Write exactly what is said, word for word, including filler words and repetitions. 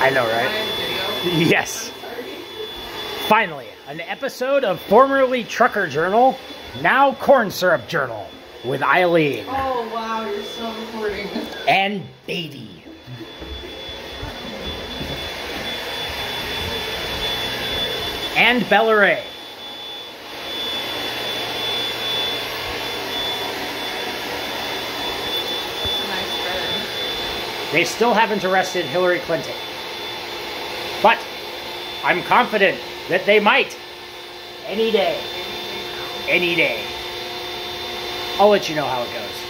I know, right? Yes. Finally, an episode of formerly Trucker Journal, now Corn Syrup Journal, with Eileen. Oh wow, you're so recording. And Baby. And Bella Ray. Nice friend. They still haven't arrested Hillary Clinton. But I'm confident that they might. Any day. Any day. I'll let you know how it goes.